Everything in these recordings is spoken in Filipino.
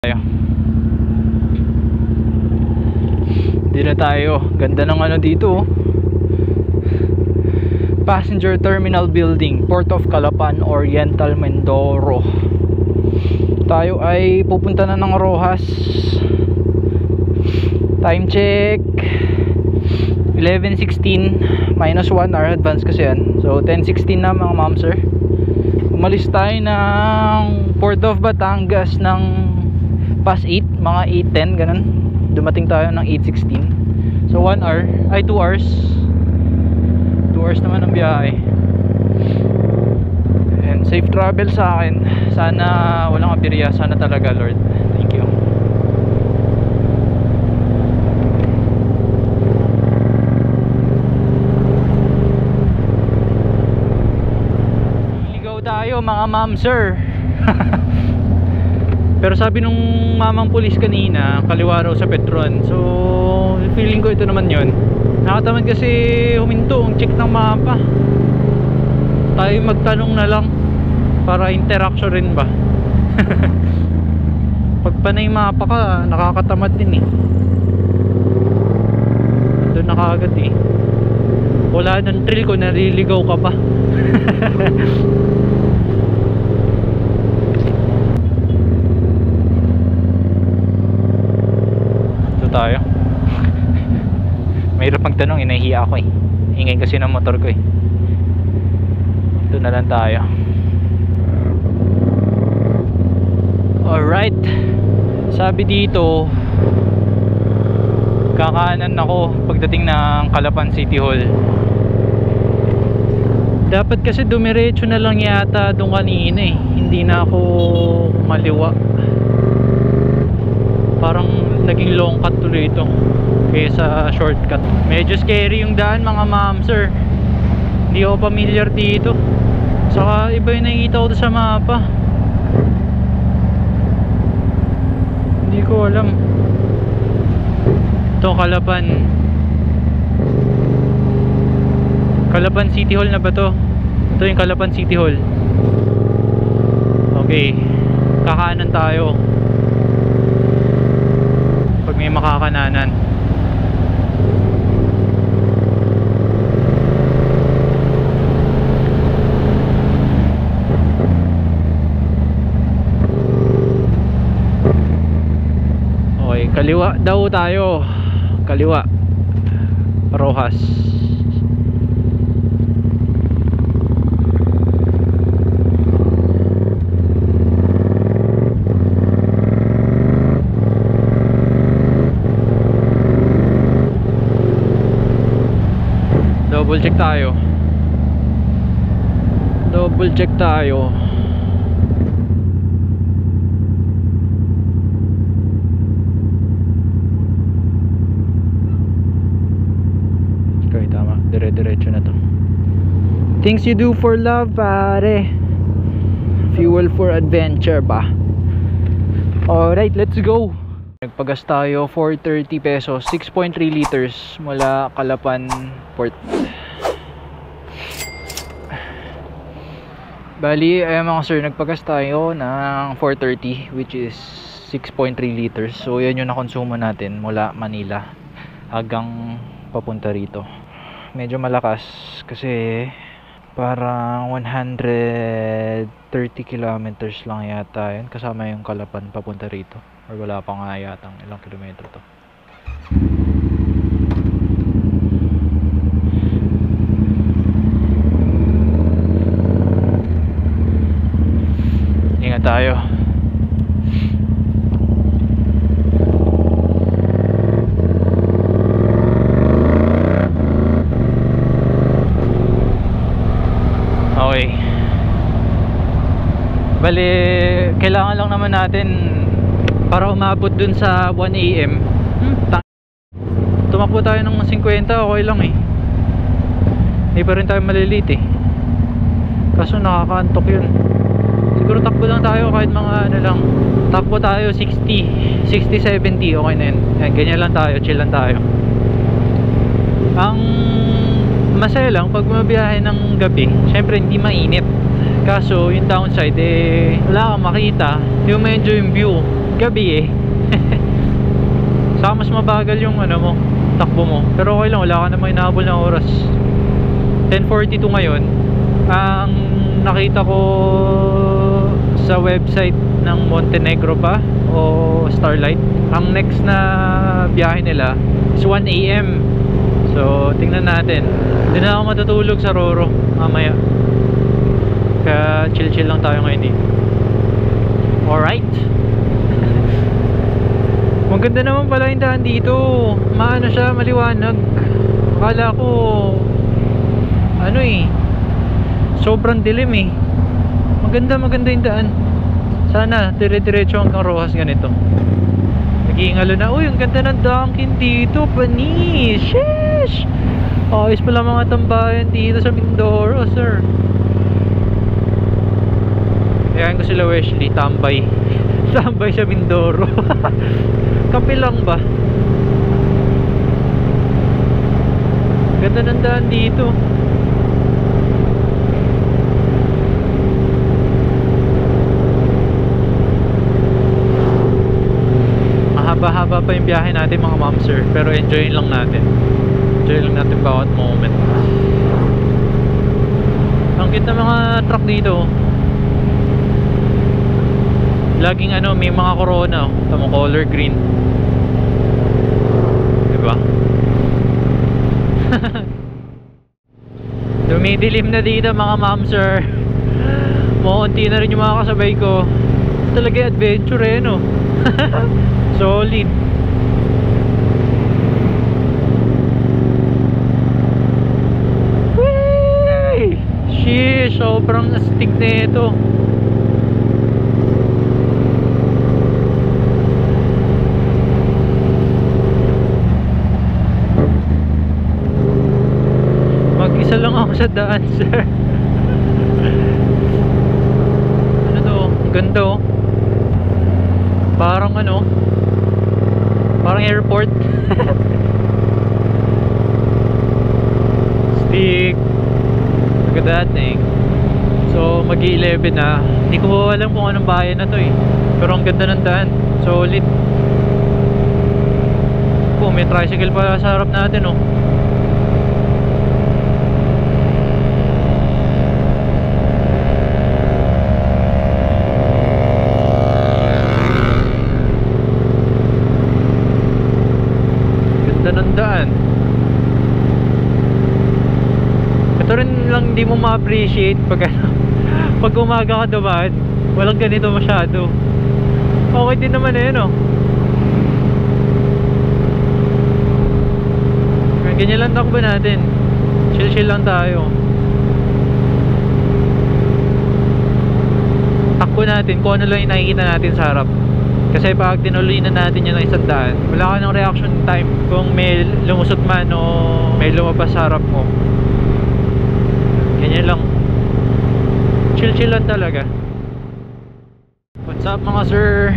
Hindi na tayo. Ganda ng ano dito. Passenger Terminal Building, Port of Calapan, Oriental Mindoro. Tayo ay pupunta na ng Roxas. Time check 11:16, minus 1 hour advance kasi yan. So 10:16 na mga ma'am sir. Umalis tayo ng Port of Batangas ng past 8, mga 8:10 ganun. Dumating tayo ng 8:16. So 1 hour, ay 2 hours. 2 hours naman ang biyahe. And safe travel sa akin. Sana walang aberya, sana talaga Lord. Thank you. Ligaw tayo mga ma'am sir. Pero sabi nung mamang pulis kanina, kaliwa raw sa Petron. So feeling ko ito naman yun. Nakatamad kasi huminto ang check ng mapa. Tayo magtanong na lang para interaction rin ba. Pag panay mapa ka, nakakatamad din eh. Doon na kaagad eh. Wala ng thrill ko, nariligaw ka pa. Ito tayo. Mahirap magtanong, inahiya ako eh. Ingay kasi ng motor ko eh. Ito na lang tayo. Alright. Sabi dito, kakanan ako pagdating ng Calapan City Hall. Dapat kasi dumiretso na lang yata doon kanina eh. Hindi na ako maliwa. Parang naging long cut tuloy ito kaysa shortcut. Medyo scary yung daan mga ma'am sir. Hindi ako familiar dito. Saka iba yung nakikita ko sa mapa. Hindi ko alam. Ito Calapan. Calapan City Hall na ba to? Ito yung Calapan City Hall. Okay. Kakanan tayo pag may makakananan. Okay, kaliwa daw tayo. Kaliwa. Roxas. Double check tayo. Double check tayo. Okay, tama. Dire-diretso na to. Things you do for love, pare. Fuel for adventure ba? Alright, let's go. Nagpagas tayo 430 pesos, 6.3 liters mula Calapan Port. Bali, mga sir, nagpagas tayo ng 430 which is 6.3 liters. So yan yung nakonsumo natin mula Manila hanggang papunta rito. Medyo malakas kasi parang 130 kilometers lang yata yun, kasama yung Calapan papunta rito, or wala pa nga yatang ilang kilometro to. Ingat tayo. Okay. Bali, kailangan lang naman natin para umabot dun sa 1 AM. Tumakbo tayo ng 50, okay lang eh. Hindi pa rin tayo malilate eh. Kaso nakakaantok yun. Siguro takbo lang tayo kahit mga ano lang. Takbo tayo 60, 70, okay na yun. Yan, ganyan lang tayo, chill lang tayo. Ang masaya lang pag bumabiyahe ng gabi, syempre hindi mainit. Kaso yung downside wala kang makita, hindi mo ma-enjoy yung view. gabi eh. Saka mas mabagal yung ano mo, takbo mo. Pero okay lang, wala ka namang inahabol na oras. 10:42 ngayon. Ang nakita ko sa website ng Montenegro pa o Starlight, ang next na biyahe nila is 1 AM. So tingnan natin. Hindi na ako matutulog sa Roro mamaya, kaya chill lang tayo ngayon dito. Alright. Maganda naman pala yung daan dito. Maano siya, maliwanag. Akala ko ano eh, sobrang dilim eh. Maganda yung daan. Sana dire-diretso hanggang Rojas ganito. Nag-iingalo na. Uy, ang ganda ng Dunkin dito, panis. Sheesh! Ayos pala mga tambayan dito sa Mindoro, sir. Kaya ko sila Wesley, tambay. Tambay sa Mindoro. Kape lang ba? Ganda ng daan dito. Mahaba-haba pa yung biyahe natin mga ma'am sir, pero enjoyin lang natin. Enjoy lang natin bawat moment. Ang cute na mga truck dito. Laging ano, may mga Corona, tamo color green. Diba? Dumidilim na dito mga ma'am sir. Muunti na rin yung mga kasabay ko. Talaga adventure eh no. Solid. Whee! Sheesh, sobrang astig na ito. Mag-isa lang ako sa daan, sir. Ano to? Ganda oh. Parang ano, parang airport. Stick. Look at that thing. So mag-11 na. Hindi ko alam kung anong bayan na to eh, pero ang ganda ng daan. Solid. Oh, may tricycle pala sa harap natin oh. Ng daan. Ito rin lang hindi mo ma-appreciate pag ano, pag umaga ka dumaan, walang ganito masyado. Okay din naman eh no. Ganyan lang takbo natin. Chill lang tayo. Takbo natin kung ano lang yung nakikita natin sa harap. Kasi pag tinuloy na natin yun ng isang daan, wala ka ng reaction time kung may lumusot man o may lumabas sa harap mo. Ganyan lang. Chill lang talaga. What's up mga sir?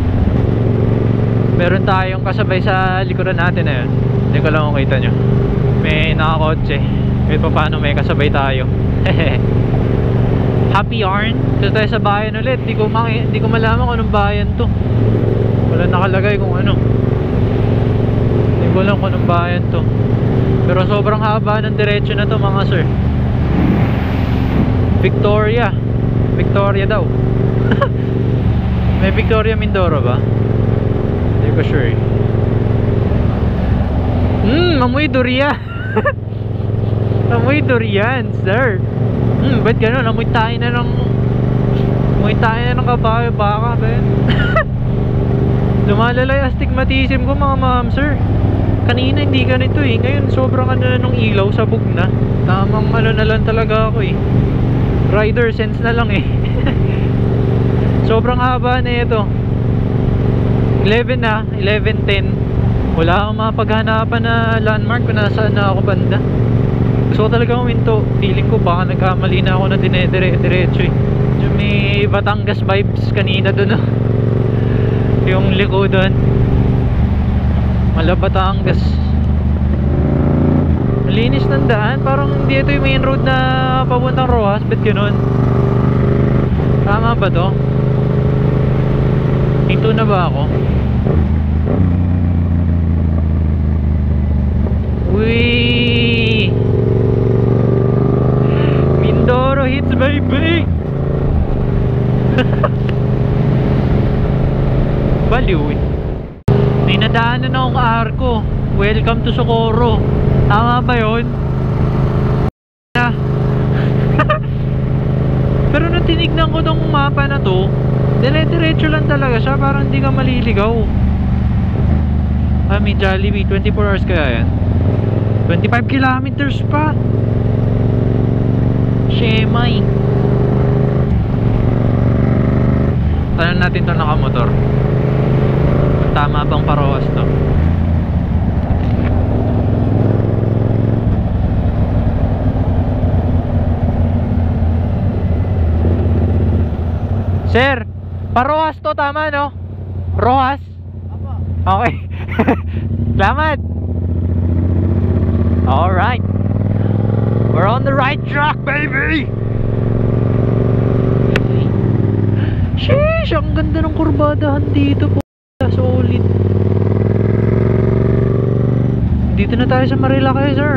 Meron tayong kasabay sa likuran natin na yun. Hindi ko lang kung kita nyo. May nakakotse. Kahit pa paano may kasabay tayo. Happy yarn. Kasi tayo sa bayan ulit. Di ko malaman kung anong bayan to. Wala nakalagay kung ano. Hindi ko alam kung anong bayan to. Pero sobrang haba ng diretsyo na to mga sir. Victoria daw. May Victoria Mindoro ba? Hindi ko sure eh. Amoy durian. Amoy durian sir. Ba't gano'n? Amoy tayo na ng kabayo baka ben. Lumalala yung astigmatism ko mga ma'am sir. Kanina hindi ganito eh. Ngayon sobrang ano na nung ilaw, sabog na. Tamang ano na lang talaga ako eh. Rider sense na lang eh. Sobrang haba na ito. 11 na, 11:10. Wala akong mapaghanapan na landmark kung nasaan na ako banda. Gusto ko talaga huminto. Feeling ko baka nagkamali na ako na dinediretso eh. Yung may Batangas vibes kanina dun oh. Yung likodan Mala Batangas. Malinis ng daan. Parang hindi ito yung main road na papuntang Rojas. Ba't ganun? Tama ba to? Huminto na ba ako? Uy! Mindoro hits, baby! Baliw eh. May nadaanan akong arko. Welcome to Socorro. Tama ba yun? Pero nung tinignan ko tong mapa na to, dire-diretso lang talaga siya, parang hindi ka maliligaw. May Jollibee, 24 hours kaya yan? 25 kilometers pa. Shemay. Tanong natin to nakamotor. Tama bang Paroas to? Sir, Paroas to, tama no? Rojas? Okay. Salamat. Alright. We're on the right track, baby. Sheesh, ang ganda ng kurbadahan dito po. Solid. Dito na tayo sa Marilaki, sir.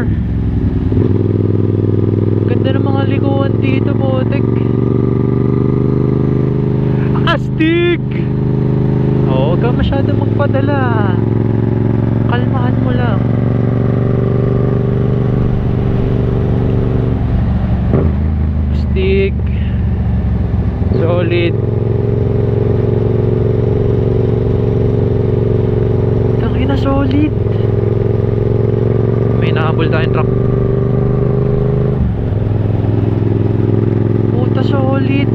Ganda ng mga likuan dito, potek. Astig! Oo, huwag ka masyado magpadala. Kalmahan mo lang. Astig. Solid. Tangina, solid. May nahabol tayong truck. Puta, solid.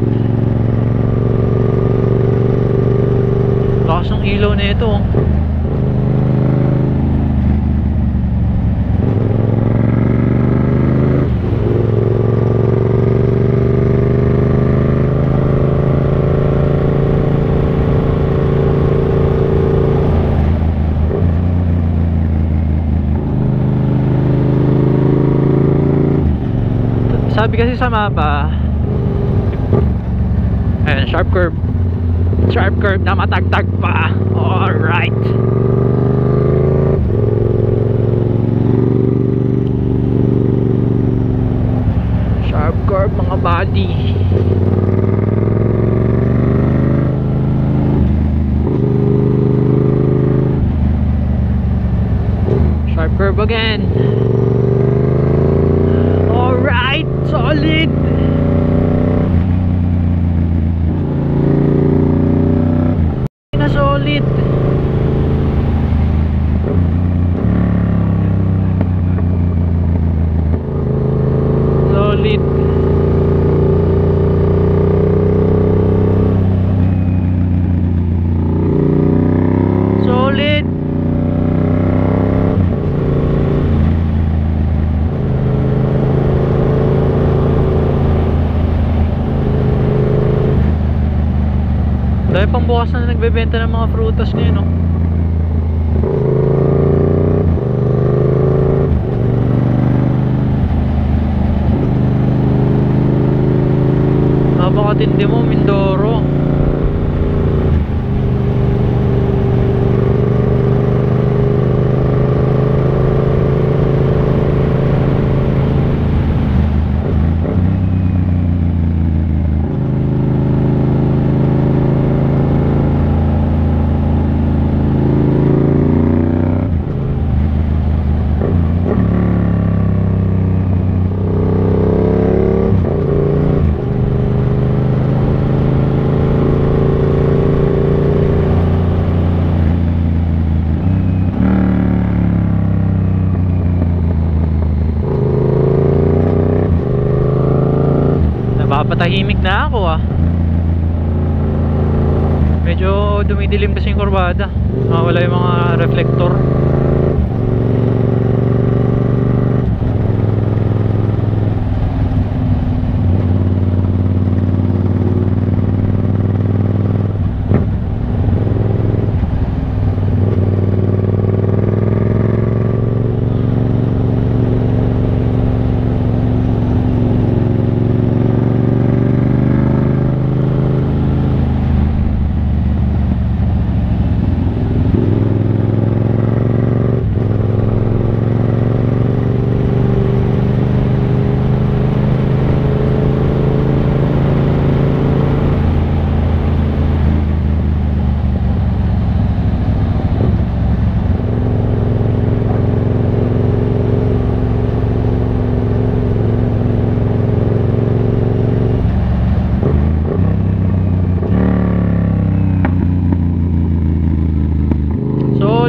Lakas ng ilaw na ito. Sabi kasi sa mapa, ayan, sharp curve na matagtag pa. Alright. Sharp curve mga buddy. Sharp curve again. Alright, solid. Solid. Solid. Solid. Dahil pang bukas na nagbebenta ng mga prutas ngayon, no? Napakatindi mo, Mindoro. Napapatahimik na ako ah. Medyo dumidilim kasi yung kurbada. Wala yung mga reflector.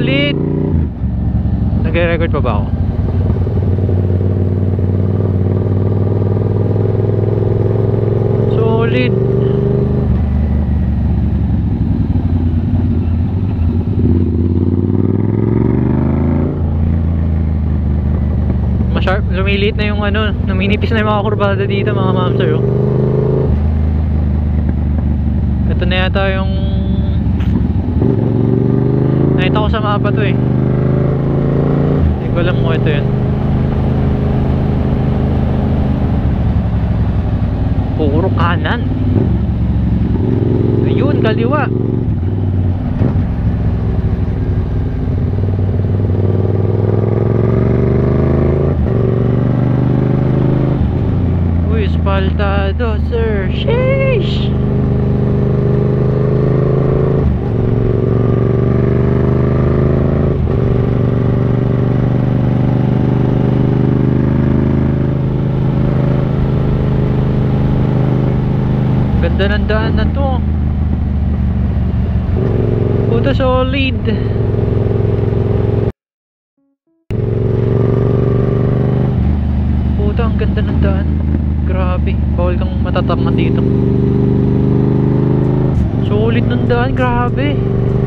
Solid! Nagre-record pa ba ako? Solid! Sharp, lumilit na yung ano, numinipis na yung mga kurbada dito mga ma'am sir. Oh. Ito na yata yung nakita ko sa mapa to eh. Hindi ko alam kung ito yun. Puro kanan. Ayun, kaliwa. Espaltado, sir. Sheesh! Ganda ng daan na to. Puta, solid. Puta, ang ganda ng daan. Grabe, bawal kang matatangan dito. Solid ng daan, grabe.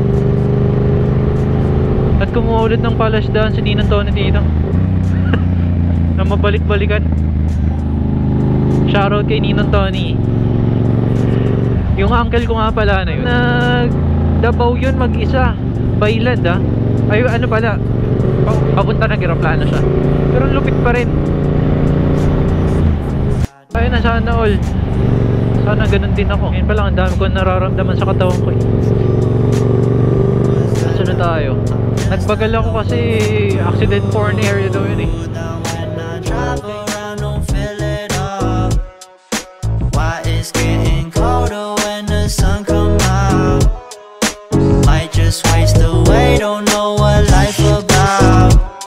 At kumuha ulit ng palas daan si Ninang Tony dito. Na mabalik-balikan. Shoutout kay Ninang Tony. Yung uncle ko nga pala na yun, nag-Davao yun mag-isa. Bayland ah. Ay ano pala, papunta ng aeroplano siya. Pero lupit pa rin. Ayun na, sana all. Sana ganun din ako. Ngayon pa lang, ang dami ko nararamdaman sa katawan ko eh. Nasa na tayo? Nagbagal ako kasi accident prone area daw yun eh.